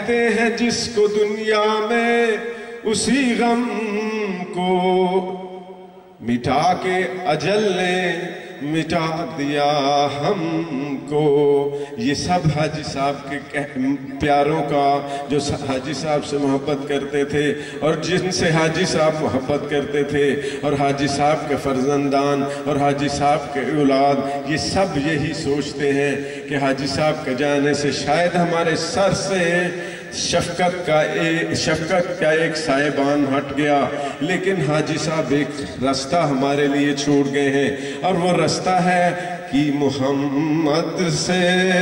کہتے ہیں جس کو دنیا میں اسی غم کو مٹا کے اجل نے مٹا دیا ہم کو. یہ سب حاجی صاحب کے پیاروں کا جو حاجی صاحب سے محبت کرتے تھے اور جن سے حاجی صاحب محبت کرتے تھے اور حاجی صاحب کے فرزندان اور حاجی صاحب کے اولاد، یہ سب یہی سوچتے ہیں کہ حاجی صاحب کے جانے سے شاید ہمارے سر سے شفقت کا ایک سائبان ہٹ گیا، لیکن حاجی صاحب ایک رستہ ہمارے لیے چھوڑ گئے ہیں، اور وہ رستہ ہے کہ محمد سے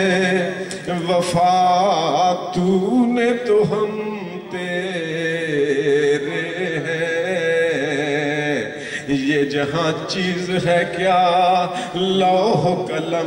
وفا تو نے تو ہم تیرے ہیں، یہ جہاں چیز ہے کیا لوح قلم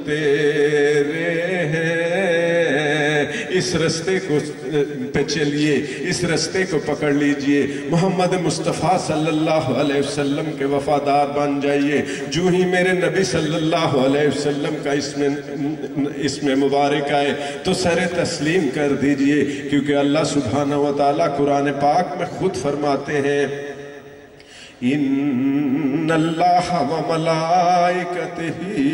تیرے ہیں. اس رستے کو پہ چلیے، اس رستے کو پکڑ لیجئے، محمد مصطفیٰ صلی اللہ علیہ وسلم کے وفادار بن جائیے. جو ہی میرے نبی صلی اللہ علیہ وسلم کا اسم مبارک آئے تو سر تسلیم کر دیجئے، کیونکہ اللہ سبحانہ وتعالی قرآن پاک میں خود فرماتے ہیں ان اللہ و ملائکتہ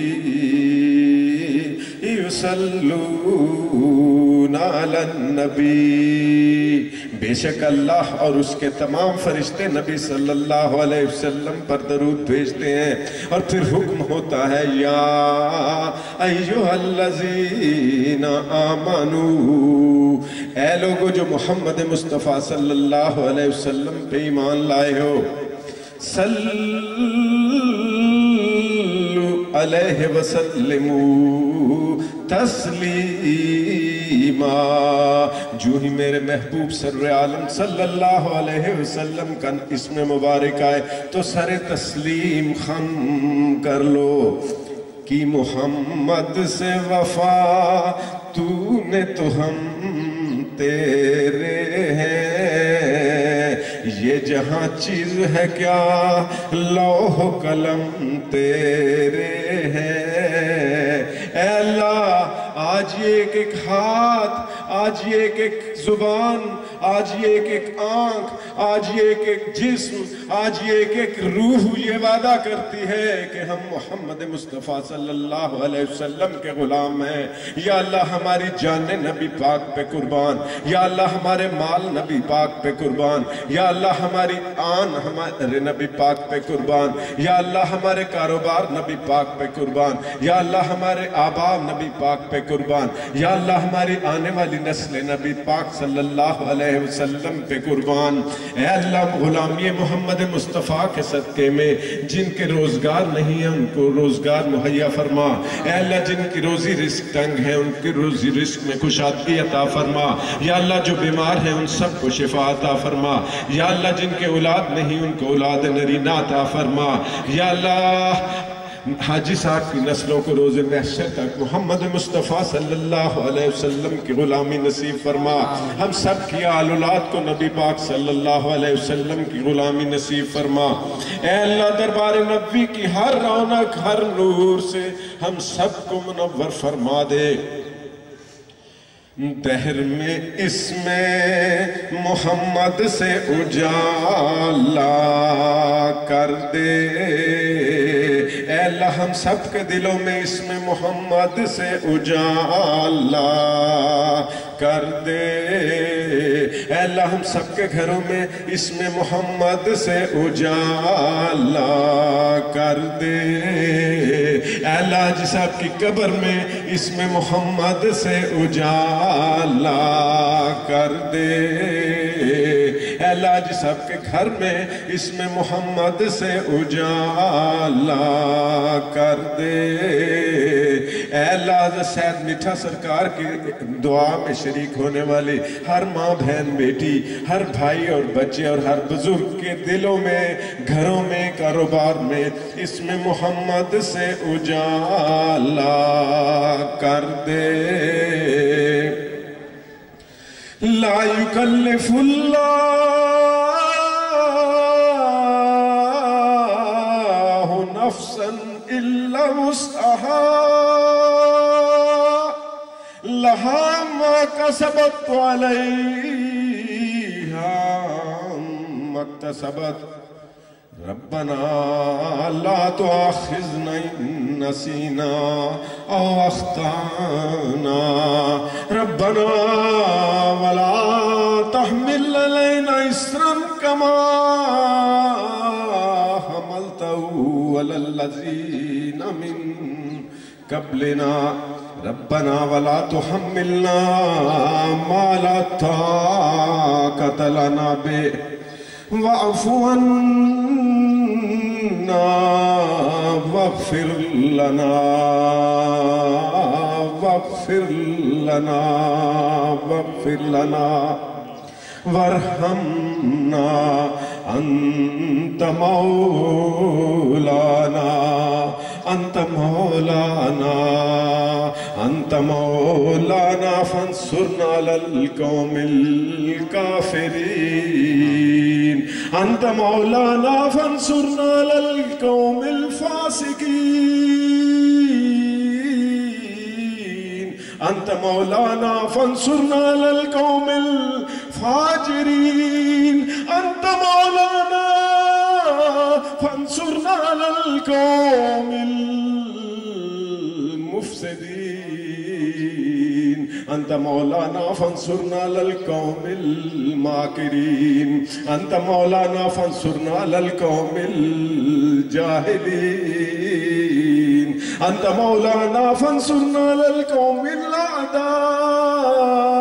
یصلون علی النبی، بے شک اللہ اور اس کے تمام فرشتے نبی صلی اللہ علیہ وسلم پر درود بھیجتے ہیں. اور پھر حکم ہوتا ہے یا ایھا الذین آمنو، اے لوگو جو محمد مصطفیٰ صلی اللہ علیہ وسلم پہ ایمان لائے ہو، صلو علیہ وسلموا تسلیما، جو ہی میرے محبوب سر عالم صلی اللہ علیہ وسلم کا اسم مبارک آئے تو سر تسلیم خم کر لو کہ محمد سے وفا تو نے تو ہم تیرے ہیں، یہ جہاں چیز ہے کیا لوح قلم تیرے ہیں. اے اللہ آج یہ ایک ایک ہاتھ، آج یہ ایک ایک زبان، آج یہ ایک ایک آنکھ، آج یہ ایک ایک جسم، آج یہ ایک ایک روح یہ وعدہ کرتی ہے کہ ہم محمد مصطفیٰ صلی اللہ علیہ وسلم کے غلام ہیں. یا اللہ ہماری جان نبی پاک پہ قربان، یا اللہ ہمارے مال نبی پاک پہ قربان، یا اللہ ہماری آن ہمارے نبی پاک پہ قربان، یا اللہ ہمارے کاروبار نبی پاک پہ قربان، یا اللہ ہمارے آبا نبی پاک پہ قربان، یا اللہ ہماری آنے والی نسل نبی پاک صلی اللہ علیہ وسلم پہ قربان. اے اللہ غلامی محمد مصطفیٰ کے صدقے میں جن کے روزگار نہیں ہیں ان کو روزگار مہیا فرما. اے اللہ جن کی روزی رزق تنگ ہے ان کی روزی رزق میں کشادگی عطا فرما. یا اللہ جو بیمار ہیں ان سب کو شفا عطا فرما. یا اللہ جن کے اولاد نہیں ان کو اولاد نرینہ عطا فرما. یا اللہ حاجی صاحب کی نسلوں کو روز محشر تک محمد مصطفیٰ صلی اللہ علیہ وسلم کی غلامی نصیب فرما. ہم سب کی آل اولاد کو نبی پاک صلی اللہ علیہ وسلم کی غلامی نصیب فرما. اے اللہ دربار نبی کی ہر رونق ہر نور سے ہم سب کو منور فرما دے. دہر میں اسم محمد سے اجالا کر دے. اے اللہ ہم سب کے دلوں میں اسم محمد سے اجالا کر دے. اے اللہ ہم سب کے گھروں میں اسم محمد سے اجالا کر دے. اے اللہ حاجی صاحب کی قبر میں اسم محمد سے اجالا کر دے. اے اللہ حاجی صاحب کے گھر میں اسم محمد سے اجالا کر دے. اے اللہ حضرت سید میٹھا سرکار کی دعا میں شریک ہونے والی ہر ماں بہن بیٹی ہر بھائی اور بچے اور ہر بزرگ کے دلوں میں گھروں میں کاروبار میں اسم محمد سے اجالا کر دے. لا یکلف اللہ نفسا الا وسعها لها ما كسبت وعليها ما اكتسبت ربنا لا تؤاخذنا إن نسينا أو أخطأنا ربنا ولا تحمل علينا إصرا كما حملته على الذين من قبلنا ربنا ولا تحملنا ما لا طاقة لنا به واعف عنا واغفر لنا واغفر لنا واغفر لنا وارحمنا أنت مولانا أنت مولانا أنت مولانا فانصرنا على القوم الكافرين أنت مولانا فانصرنا على القوم الفاسقين أنت مولانا فانصرنا على القوم الفاجرين أنت مولانا فانصرنا على القوم المفسدين أنت مولانا فانصرنا على القوم الماكرين أنت مولانا فانصرنا على القوم الجاهلين أنت مولانا فانصرنا على القوم الأعداء